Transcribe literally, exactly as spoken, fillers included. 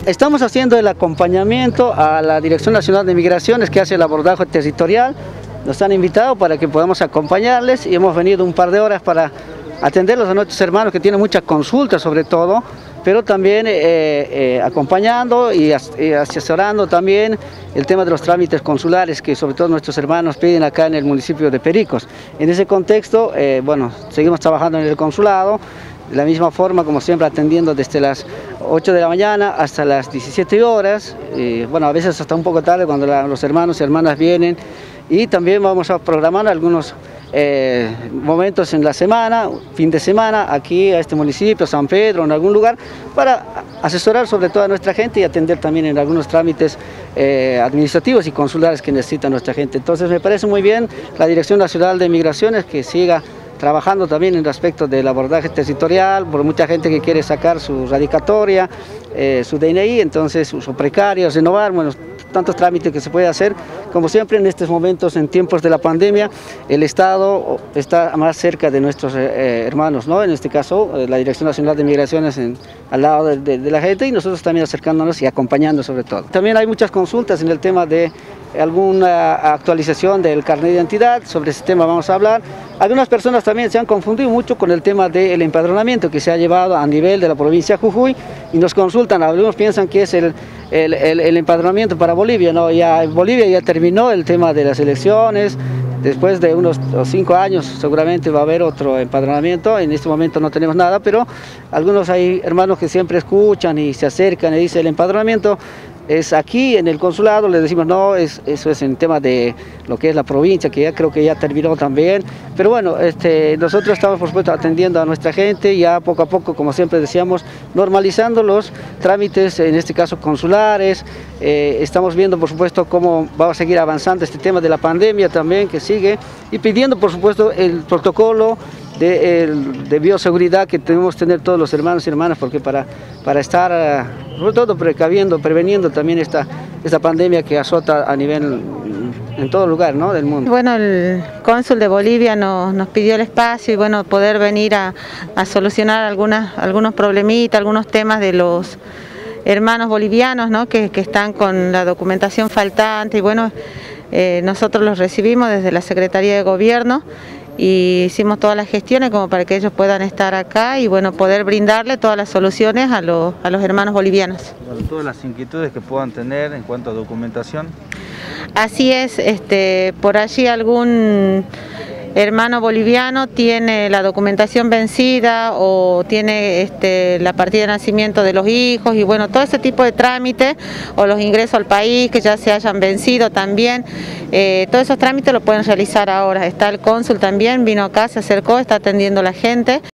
estamos haciendo el acompañamiento a la Dirección Nacional de Migraciones que hace el abordaje territorial. Nos han invitado para que podamos acompañarles y hemos venido un par de horas para atenderlos a nuestros hermanos que tienen muchas consultas sobre todo, pero también eh, eh, acompañando y, as y asesorando también el tema de los trámites consulares que sobre todo nuestros hermanos piden acá en el municipio de Pericos. En ese contexto, eh, bueno, seguimos trabajando en el consulado, de la misma forma como siempre atendiendo desde las ocho de la mañana hasta las diecisiete horas, eh, bueno, a veces hasta un poco tarde cuando la, los hermanos y hermanas vienen, y también vamos a programar algunos eh, momentos en la semana, fin de semana, aquí a este municipio, San Pedro, en algún lugar, para asesorar sobre todo a nuestra gente y atender también en algunos trámites eh, administrativos y consulares que necesita nuestra gente. Entonces me parece muy bien la Dirección Nacional de Migraciones que siga trabajando también en el aspecto del abordaje territorial, por mucha gente que quiere sacar su radicatoria, eh, su D N I, entonces su, su precario, renovar, bueno, tantos trámites que se puede hacer. Como siempre en estos momentos, en tiempos de la pandemia, el Estado está más cerca de nuestros eh, hermanos, ¿no? En este caso, eh, la Dirección Nacional de Migraciones en, al lado de, de, de la gente y nosotros también acercándonos y acompañando sobre todo. También hay muchas consultas en el tema de alguna actualización del carnet de identidad, sobre ese tema vamos a hablar. Algunas personas también se han confundido mucho con el tema del empadronamiento que se ha llevado a nivel de la provincia de Jujuy y nos consultan, algunos piensan que es el, el, el, el empadronamiento para Bolivia, no, ya en Bolivia ya terminó el tema de las elecciones, después de unos cinco años seguramente va a haber otro empadronamiento, en este momento no tenemos nada, pero algunos hay hermanos que siempre escuchan y se acercan y dicen el empadronamiento es aquí en el consulado, les decimos no, es, eso es en tema de lo que es la provincia, que ya creo que ya terminó también, pero bueno, este, nosotros estamos por supuesto atendiendo a nuestra gente, ya poco a poco, como siempre decíamos, normalizando los trámites, en este caso consulares, eh, estamos viendo por supuesto cómo va a seguir avanzando este tema de la pandemia también, que sigue, y pidiendo por supuesto el protocolo de, el, de bioseguridad que debemos tener todos los hermanos y hermanas, porque para, para estar, sobre todo precaviendo, preveniendo también esta, esta pandemia que azota a nivel, en todo lugar, ¿no?, del mundo. Bueno, el cónsul de Bolivia nos, nos pidió el espacio y bueno, poder venir a, a solucionar algunas, algunos problemitas, algunos temas de los hermanos bolivianos, ¿no?, que, que están con la documentación faltante y bueno, eh, nosotros los recibimos desde la Secretaría de Gobierno y hicimos todas las gestiones como para que ellos puedan estar acá y bueno, poder brindarle todas las soluciones a, lo, a los hermanos bolivianos. Bueno, todas las inquietudes que puedan tener en cuanto a documentación. Así es, este, por allí algún hermano boliviano tiene la documentación vencida o tiene este, la partida de nacimiento de los hijos y bueno, todo ese tipo de trámites o los ingresos al país que ya se hayan vencido también, eh, todos esos trámites lo pueden realizar ahora. Está el cónsul también, vino acá, se acercó, está atendiendo a la gente.